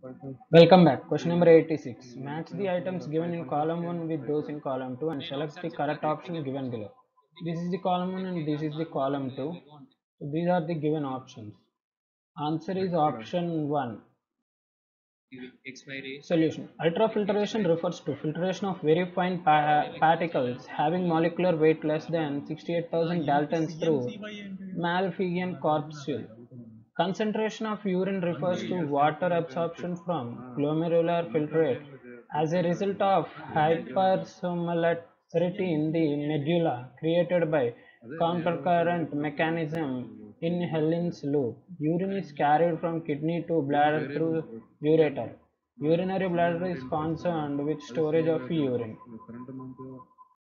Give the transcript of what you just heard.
Welcome back. Question number 86. Match the items given in column 1 with those in column 2 and select the correct option given below. This is the column 1 and this is the column 2. So these are the given options. Answer is option 1. Solution. Ultrafiltration refers to filtration of very fine particles having molecular weight less than 68,000 Daltons through Malpighian corpuscle. Concentration of urine refers to water absorption from glomerular filtrate as a result of hypersomnolarity in the medulla created by countercurrent mechanism in Helin's loop. Urine is carried from kidney to bladder through ureter. Urinary bladder is concerned with storage of urine.